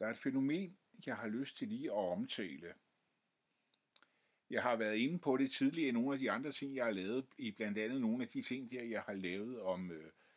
Der er et fænomen, jeg har lyst til lige at omtale. Jeg har været inde på det tidligere i nogle af de andre ting, jeg har lavet, i blandt andet nogle af de ting, jeg har lavet om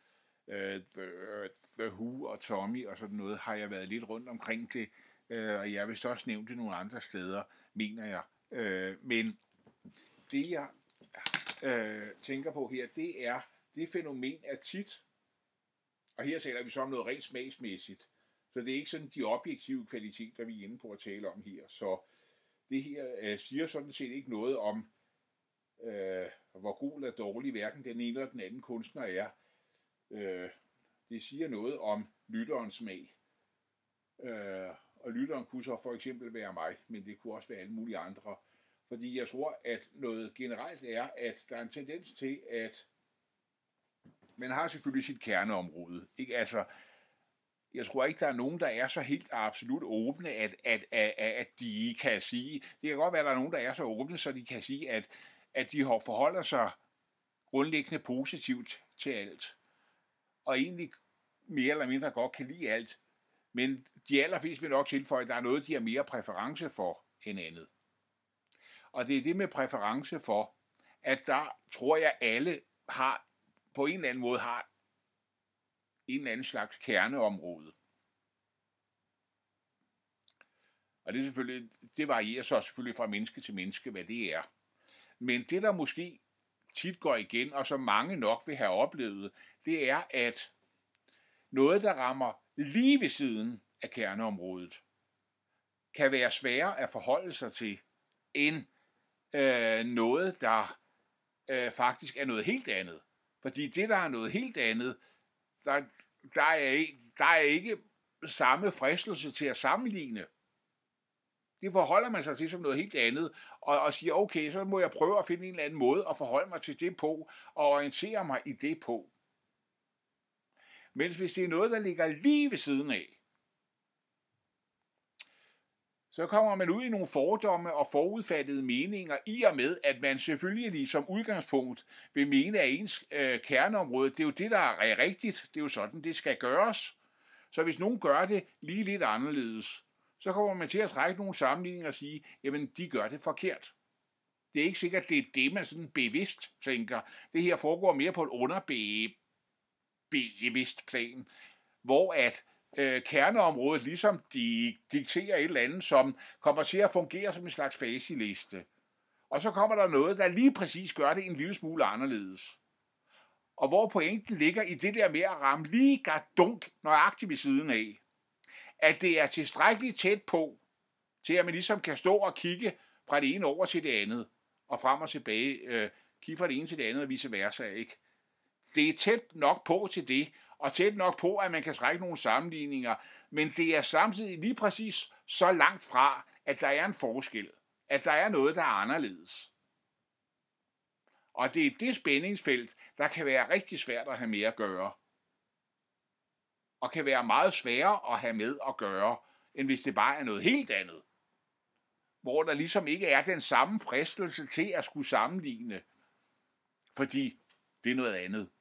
The Who og Tommy og sådan noget, har jeg været lidt rundt omkring det, og jeg vil så også nævne det nogle andre steder, mener jeg. Men det, jeg tænker på her, det er det fænomen er tit, og her taler vi så om noget rent smagsmæssigt, så det er ikke sådan de objektive kvaliteter, vi er inde på at tale om her. Så det her siger sådan set ikke noget om, hvor god eller dårlig hverken den ene eller den anden kunstner er. Det siger noget om lytterens smag. Og lytteren kunne så for eksempel være mig, men det kunne også være alle mulige andre. Fordi jeg tror, at noget generelt er, at der er en tendens til, at man har selvfølgelig sit kerneområde. Ikke? Altså, jeg tror ikke, der er nogen, der er så helt absolut åbne, at de kan sige, det kan godt være, at der er nogen, der er så åbne, så de kan sige, at de forholder sig grundlæggende positivt til alt. Og egentlig mere eller mindre godt kan lide alt. Men de allerfleste vil nok tilføje, at der er noget, de har mere præference for end andet. Og det er det med præference for, at der tror jeg, alle har på en eller anden måde har en eller anden slags kerneområde. Og det er selvfølgelig, det varierer så selvfølgelig fra menneske til menneske, hvad det er. Men det, der måske tit går igen, og som mange nok vil have oplevet, det er, at noget, der rammer lige ved siden af kerneområdet, kan være sværere at forholde sig til, end noget, der faktisk er noget helt andet. Fordi det, der er noget helt andet, der er ikke samme fristelse til at sammenligne. Det forholder man sig til som noget helt andet, og siger, okay, så må jeg prøve at finde en eller anden måde at forholde mig til det på, og orientere mig i det på. Mens hvis det er noget, der ligger lige ved siden af, så kommer man ud i nogle fordomme og forudfattede meninger, i og med, at man selvfølgelig som udgangspunkt vil mene, at ens kerneområde, det er jo det, der er rigtigt, det er jo sådan, det skal gøres. Så hvis nogen gør det lige lidt anderledes, så kommer man til at trække nogle sammenligninger og sige, jamen de gør det forkert. Det er ikke sikkert, det er det, man sådan bevidst tænker. Det her foregår mere på et underbevidst plan, hvor at kerneområdet ligesom dikterer et eller andet, som kommer til at fungere som en slags faseliste. Og så kommer der noget, der lige præcis gør det en lille smule anderledes. Og hvor pointen ligger i det der med at ramme lige gardunk nøjagtigt ved siden af, at det er tilstrækkeligt tæt på, til at man ligesom kan stå og kigge fra det ene over til det andet, og frem og tilbage, kigge fra det ene til det andet og vice versa, ikke? Det er tæt nok på til det, og tæt nok på, at man kan trække nogle sammenligninger, men det er samtidig lige præcis så langt fra, at der er en forskel, at der er noget, der er anderledes. Og det er det spændingsfelt, der kan være rigtig svært at have med at gøre, og kan være meget sværere at have med at gøre, end hvis det bare er noget helt andet, hvor der ligesom ikke er den samme fristelse til at skulle sammenligne, fordi det er noget andet.